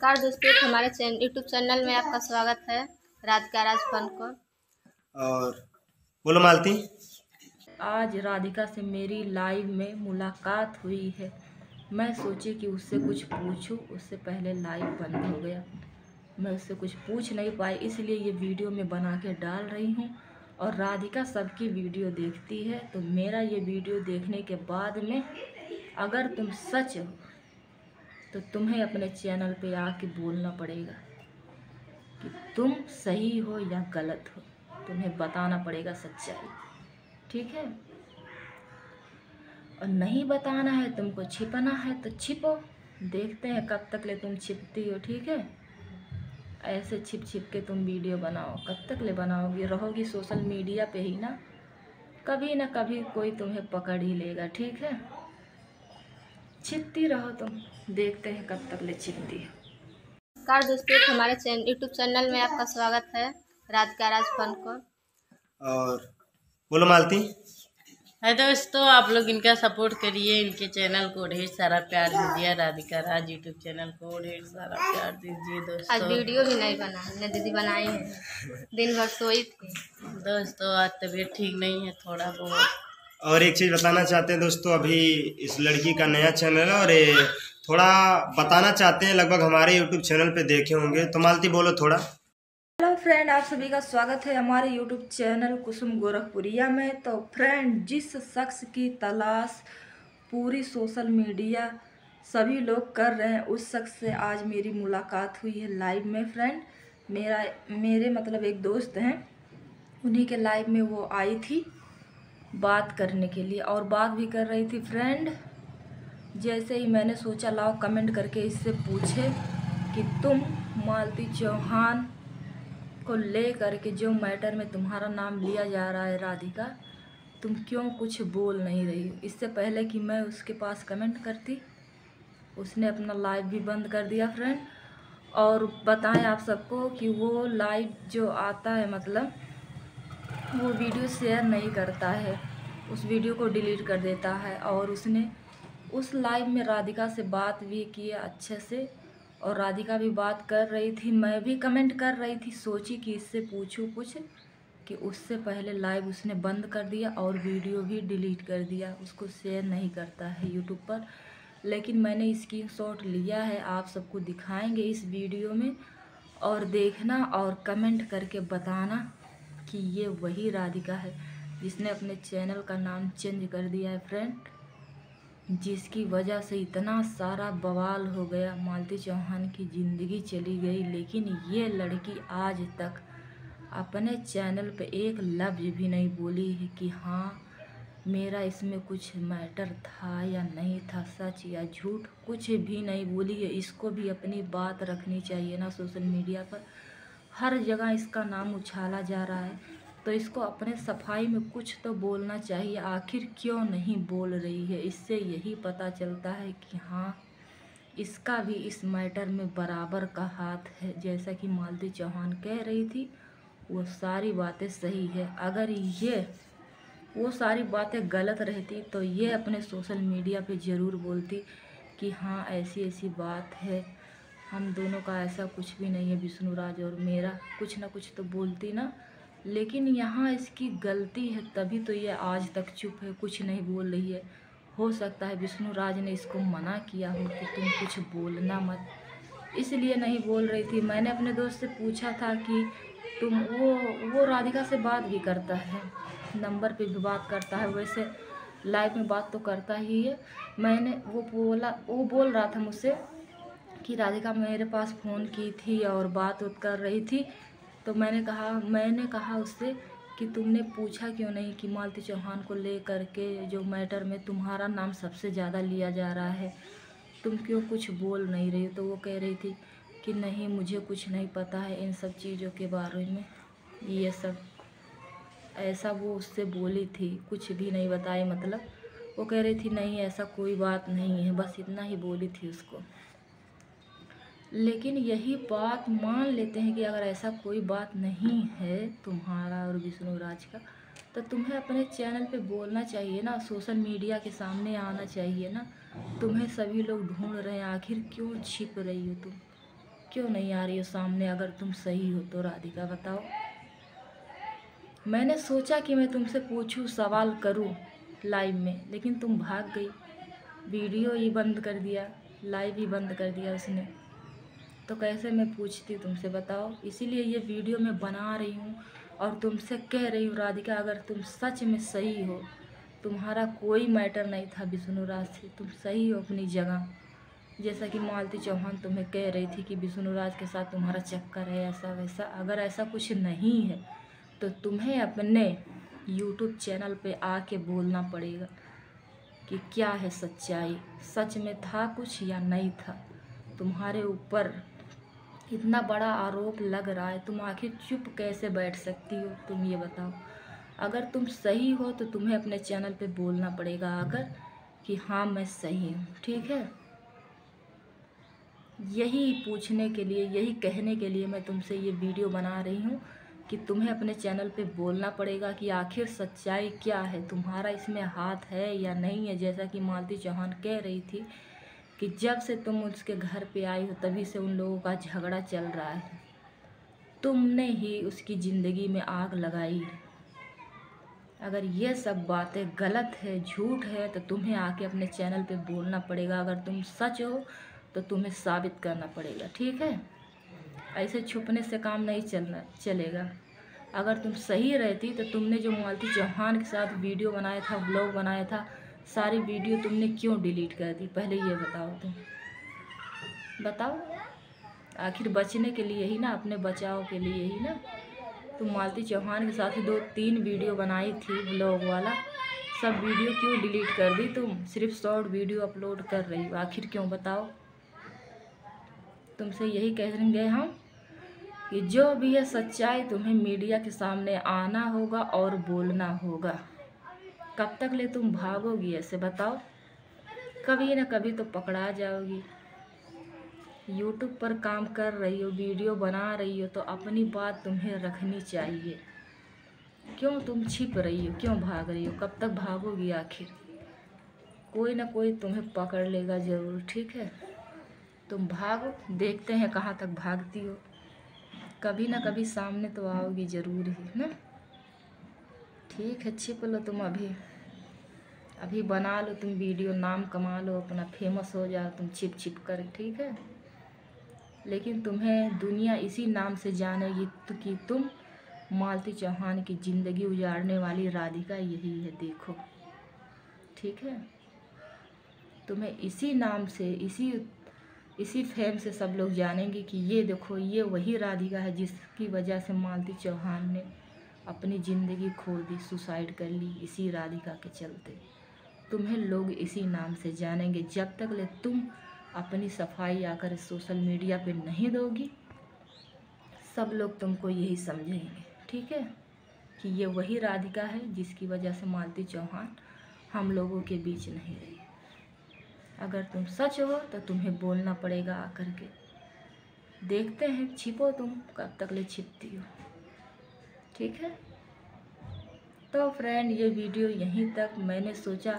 नमस्कार दोस्तों, हमारे यूट्यूब चैनल में आपका स्वागत है। राधिका राज फन को और बोलो मालती। आज राधिका से मेरी लाइव में मुलाकात हुई है। मैं सोची कि उससे कुछ पूछूं, उससे पहले लाइव बंद हो गया। मैं उससे कुछ पूछ नहीं पाई, इसलिए ये वीडियो मैं बना के डाल रही हूँ। और राधिका सबकी वीडियो देखती है, तो मेरा ये वीडियो देखने के बाद में अगर तुम सच हो तो तुम्हें अपने चैनल पे आके बोलना पड़ेगा कि तुम सही हो या गलत हो। तुम्हें बताना पड़ेगा सच्चाई, ठीक है? और नहीं बताना है, तुमको छिपना है तो छिपो। देखते हैं कब तक ले तुम छिपती हो, ठीक है? ऐसे छिप छिप के तुम वीडियो बनाओ, कब तक ले बनाओगी? रहोगी सोशल मीडिया पे ही ना कभी कोई तुम्हें पकड़ ही लेगा, ठीक है? छिपती रहो तुम, देखते हैं कब तक ले छिपती है। नमस्कार दोस्तों, हमारे यूट्यूब चैनल में आपका स्वागत है। राधिका राज फन को और बोलो मालती। है दोस्तों, आप लोग इनका सपोर्ट करिए, इनके चैनल को ढेर सारा प्यार दीजिए। राधिका राज यूट्यूब चैनल को ढेर सारा प्यार दीजिए दोस्तों। आज वीडियो भी नहीं बना ने दीदी बनाई है, दिन भर सोई थी दोस्तों। आज तबीयत ठीक नहीं है थोड़ा बहुत। और एक चीज़ बताना चाहते हैं दोस्तों, अभी इस लड़की का नया चैनल है और ये थोड़ा बताना चाहते हैं, लगभग हमारे यूट्यूब चैनल पे देखे होंगे, तो मालती बोलो थोड़ा। हेलो फ्रेंड, आप सभी का स्वागत है हमारे यूट्यूब चैनल कुसुम गोरखपुरिया में। तो फ्रेंड, जिस शख्स की तलाश पूरी सोशल मीडिया सभी लोग कर रहे हैं, उस शख्स से आज मेरी मुलाकात हुई है लाइव में। फ्रेंड, मेरे मतलब एक दोस्त हैं, उन्हीं के लाइव में वो आई थी बात करने के लिए और बात भी कर रही थी। फ्रेंड, जैसे ही मैंने सोचा लाओ कमेंट करके इससे पूछे कि तुम मालती चौहान को ले करके जो मैटर में तुम्हारा नाम लिया जा रहा है राधिका, तुम क्यों कुछ बोल नहीं रही हो? इससे पहले कि मैं उसके पास कमेंट करती, उसने अपना लाइव भी बंद कर दिया फ्रेंड। और बताएं आप सबको कि वो लाइव जो आता है, मतलब वो वीडियो शेयर नहीं करता है, उस वीडियो को डिलीट कर देता है। और उसने उस लाइव में राधिका से बात भी की अच्छे से, और राधिका भी बात कर रही थी, मैं भी कमेंट कर रही थी। सोची कि इससे पूछूं कुछ, कि उससे पहले लाइव उसने बंद कर दिया और वीडियो भी डिलीट कर दिया। उसको शेयर नहीं करता है यूट्यूब पर, लेकिन मैंने स्क्रीनशॉट लिया है, आप सबको दिखाएंगे इस वीडियो में। और देखना और कमेंट करके बताना कि ये वही राधिका है जिसने अपने चैनल का नाम चेंज कर दिया है फ्रेंड, जिसकी वजह से इतना सारा बवाल हो गया, मालती चौहान की ज़िंदगी चली गई। लेकिन ये लड़की आज तक अपने चैनल पे एक लफ्ज़ भी नहीं बोली है कि हाँ मेरा इसमें कुछ मैटर था या नहीं था, सच या झूठ, कुछ भी नहीं बोली है। इसको भी अपनी बात रखनी चाहिए ना सोशल मीडिया पर, हर जगह इसका नाम उछाला जा रहा है, तो इसको अपने सफाई में कुछ तो बोलना चाहिए। आखिर क्यों नहीं बोल रही है? इससे यही पता चलता है कि हाँ इसका भी इस मैटर में बराबर का हाथ है। जैसा कि मालती चौहान कह रही थी, वो सारी बातें सही है। अगर ये वो सारी बातें गलत रहती तो ये अपने सोशल मीडिया पे ज़रूर बोलती कि हाँ ऐसी ऐसी बात है, हम दोनों का ऐसा कुछ भी नहीं है, विष्णुराज और मेरा, कुछ ना कुछ तो बोलती ना। लेकिन यहाँ इसकी गलती है, तभी तो ये आज तक चुप है, कुछ नहीं बोल रही है। हो सकता है विष्णुराज ने इसको मना किया हो कि तुम कुछ बोलना मत, इसलिए नहीं बोल रही थी। मैंने अपने दोस्त से पूछा था कि तुम वो राधिका से बात भी करता है, नंबर पे भी बात करता है, वैसे लाइव में बात तो करता ही है। वो बोल रहा था मुझसे कि राधिका मेरे पास फ़ोन की थी और बात कर रही थी। तो मैंने कहा उससे कि तुमने पूछा क्यों नहीं कि मालती चौहान को ले करके जो मैटर में तुम्हारा नाम सबसे ज़्यादा लिया जा रहा है, तुम क्यों कुछ बोल नहीं रही हो? तो वो कह रही थी कि नहीं मुझे कुछ नहीं पता है इन सब चीज़ों के बारे में, ये सब ऐसा वो उससे बोली थी, कुछ भी नहीं बताए। मतलब वो कह रही थी नहीं ऐसा कोई बात नहीं है, बस इतना ही बोली थी उसको। लेकिन यही बात मान लेते हैं कि अगर ऐसा कोई बात नहीं है तुम्हारा और विष्णुराज का, तो तुम्हें अपने चैनल पे बोलना चाहिए ना, सोशल मीडिया के सामने आना चाहिए ना। तुम्हें सभी लोग ढूंढ रहे हैं, आखिर क्यों छिप रही हो तुम? क्यों नहीं आ रही हो सामने? अगर तुम सही हो तो राधिका बताओ। मैंने सोचा कि मैं तुमसे पूछूं, सवाल करूं लाइव में, लेकिन तुम भाग गई। वीडियो ही बंद कर दिया, लाइव ही बंद कर दिया उसने। तो कैसे मैं पूछती तुमसे बताओ? इसीलिए ये वीडियो मैं बना रही हूँ और तुमसे कह रही हूँ राधिका, अगर तुम सच में सही हो, तुम्हारा कोई मैटर नहीं था विष्णुराज से, तुम सही हो अपनी जगह। जैसा कि मालती चौहान तुम्हें कह रही थी कि विष्णुराज के साथ तुम्हारा चक्कर है, ऐसा वैसा। अगर ऐसा कुछ नहीं है तो तुम्हें अपने यूट्यूब चैनल पे आके बोलना पड़ेगा कि क्या है सच्चाई, सच में था कुछ या नहीं था। तुम्हारे ऊपर इतना बड़ा आरोप लग रहा है, तुम आखिर चुप कैसे बैठ सकती हो? तुम ये बताओ। अगर तुम सही हो तो तुम्हें अपने चैनल पे बोलना पड़ेगा आकर कि हाँ मैं सही हूँ, ठीक है? यही पूछने के लिए, यही कहने के लिए मैं तुमसे ये वीडियो बना रही हूँ कि तुम्हें अपने चैनल पे बोलना पड़ेगा कि आखिर सच्चाई क्या है, तुम्हारा इसमें हाथ है या नहीं है। जैसा कि मालती चौहान कह रही थी कि जब से तुम उसके घर पे आई हो तभी से उन लोगों का झगड़ा चल रहा है, तुमने ही उसकी ज़िंदगी में आग लगाई। अगर ये सब बातें गलत है, झूठ है, तो तुम्हें आके अपने चैनल पे बोलना पड़ेगा। अगर तुम सच हो तो तुम्हें साबित करना पड़ेगा, ठीक है? ऐसे छुपने से काम नहीं चलेगा। अगर तुम सही रहती तो तुमने जो मालती चौहान के साथ वीडियो बनाया था, व्लॉग बनाया था, सारी वीडियो तुमने क्यों डिलीट कर दी? पहले ये बताओ, तुम बताओ। आखिर बचने के लिए ही ना, अपने बचाव के लिए ही ना तुम मालती चौहान के साथ 2-3 वीडियो बनाई थी व्लॉग वाला, सब वीडियो क्यों डिलीट कर दी? तुम सिर्फ शॉर्ट वीडियो अपलोड कर रही हो, आखिर क्यों बताओ? तुमसे यही कहेंगे हम कि जो भी है सच्चाई तुम्हें मीडिया के सामने आना होगा और बोलना होगा। कब तक ले तुम भागोगी ऐसे बताओ? कभी ना कभी तो पकड़ा जाओगी। यूट्यूब पर काम कर रही हो, वीडियो बना रही हो, तो अपनी बात तुम्हें रखनी चाहिए। क्यों तुम छिप रही हो, क्यों भाग रही हो? कब तक भागोगी आखिर? कोई ना कोई तुम्हें पकड़ लेगा ज़रूर, ठीक है? तुम भागो, देखते हैं कहाँ तक भागती हो। कभी ना कभी सामने तो आओगी ज़रूर ही ना। ठीक है, छिप लो तुम, अभी बना लो तुम वीडियो, नाम कमा लो अपना, फेमस हो जाओ तुम छिप छिप कर, ठीक है? लेकिन तुम्हें दुनिया इसी नाम से जानेगी तो कि तुम मालती चौहान की ज़िंदगी उजाड़ने वाली राधिका यही है, देखो, ठीक है? तुम्हें इसी नाम से, इसी फेम से सब लोग जानेंगे कि ये देखो, ये वही राधिका है जिसकी वजह से मालती चौहान ने अपनी ज़िंदगी खो दी, सुसाइड कर ली, इसी राधिका के चलते। तुम्हें लोग इसी नाम से जानेंगे। जब तक ले तुम अपनी सफाई आकर सोशल मीडिया पे नहीं दोगी, सब लोग तुमको यही समझेंगे, ठीक है? कि ये वही राधिका है जिसकी वजह से मालती चौहान हम लोगों के बीच नहीं रही। अगर तुम सच हो तो तुम्हें बोलना पड़ेगा आकर के। देखते हैं, छिपो तुम, कब तक ले छिपती हो, ठीक है? तो फ्रेंड, ये वीडियो यहीं तक। मैंने सोचा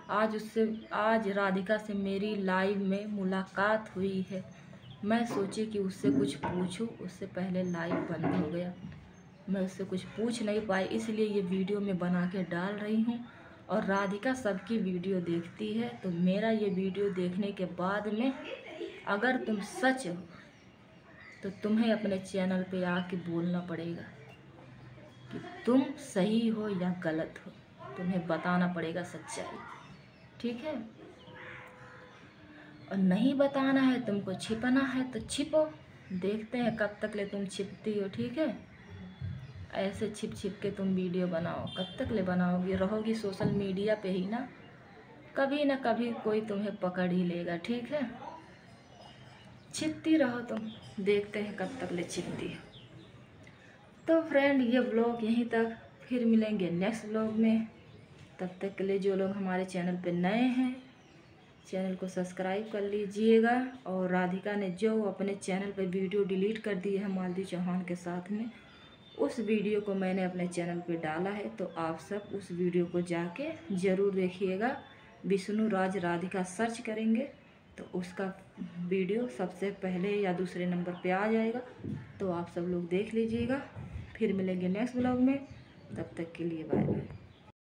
आज राधिका से मेरी लाइव में मुलाकात हुई है, मैं सोची कि उससे कुछ पूछूं, उससे पहले लाइव बंद हो गया, मैं उससे कुछ पूछ नहीं पाई, इसलिए ये वीडियो मैं बना के डाल रही हूँ। और राधिका सबकी वीडियो देखती है, तो मेरा ये वीडियो देखने के बाद में अगर तुम सच हो तो तुम्हें अपने चैनल पे आके बोलना पड़ेगा कि तुम सही हो या गलत हो, तुम्हें बताना पड़ेगा सच्चाई, ठीक है? और नहीं बताना है, तुमको छिपना है तो छिपो, देखते हैं कब तक ले तुम छिपती हो, ठीक है? ऐसे छिप छिप के तुम वीडियो बनाओ, कब तक ले बनाओगी? रहोगी सोशल मीडिया पे ही ना, कभी ना कभी कोई तुम्हें पकड़ ही लेगा, ठीक है? छिपती रहो तुम, देखते हैं कब तक ले छिपती है। तो फ्रेंड, ये व्लॉग यहीं तक, फिर मिलेंगे नेक्स्ट व्लॉग में। तब तक के लिए जो लोग हमारे चैनल पे नए हैं, चैनल को सब्सक्राइब कर लीजिएगा। और राधिका ने जो अपने चैनल पे वीडियो डिलीट कर दी है मालती चौहान के साथ में, उस वीडियो को मैंने अपने चैनल पे डाला है, तो आप सब उस वीडियो को जाके ज़रूर देखिएगा। विष्णुराज राधिका सर्च करेंगे तो उसका वीडियो सबसे पहले या दूसरे नंबर पे आ जाएगा, तो आप सब लोग देख लीजिएगा। फिर मिलेंगे नेक्स्ट ब्लॉग में, तब तक के लिए बाय बाय।